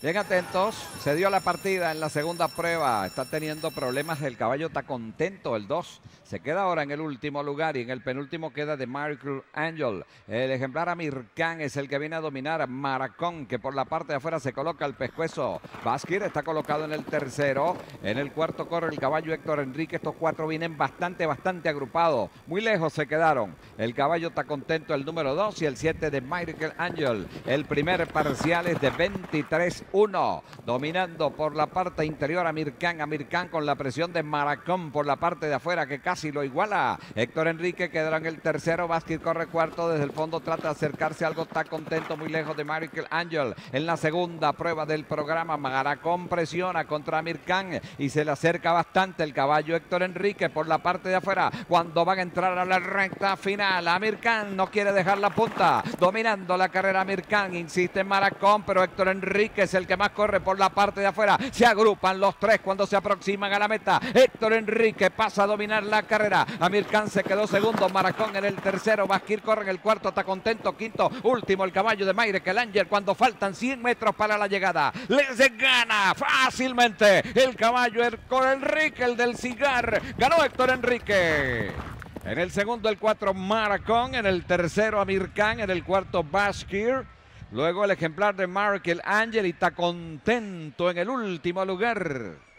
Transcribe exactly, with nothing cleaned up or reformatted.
Bien atentos, se dio la partida en la segunda prueba, está teniendo problemas, el caballo está contento, el dos, se queda ahora en el último lugar y en el penúltimo queda de Miracle Angel. El ejemplar Amir Khan es el que viene a dominar, Maracón, que por la parte de afuera se coloca el pescuezo. Vázquez está colocado en el tercero, en el cuarto corre el caballo Héctor Enrique, estos cuatro vienen bastante, bastante agrupados, muy lejos se quedaron. El caballo está contento, el número dos y el siete de Miracle Angel. El primer parcial es de veintitrés uno, dominando por la parte interior Amir Khan, Amir Khan con la presión de Maracón por la parte de afuera que casi lo iguala. Héctor Enrique quedará en el tercero, Vázquez corre cuarto, desde el fondo trata de acercarse algo, está contento, muy lejos de Miracle Angel. En la segunda prueba del programa, Maracón presiona contra Amir Khan y se le acerca bastante el caballo Héctor Enrique por la parte de afuera, cuando van a entrar a la recta final. Amir Khan no quiere dejar la punta, dominando la carrera Amir Khan, insiste en Maracón, pero Héctor Enrique es el que más corre por la parte de afuera. Se agrupan los tres cuando se aproximan a la meta. Héctor Enrique pasa a dominar la carrera. Amir Khan se quedó segundo, Maracón en el tercero, Vázquez corre en el cuarto, está contento, quinto, último el caballo de Miracle Angel cuando faltan cien metros para la llegada. Les gana fácilmente el caballo Héctor Enrique, el del cigar. Ganó Héctor Enrique. En el segundo el cuatro Maracón, en el tercero Amir Khan, en el cuarto Vázquez. Luego el ejemplar de Miracle Angel y está contento en el último lugar.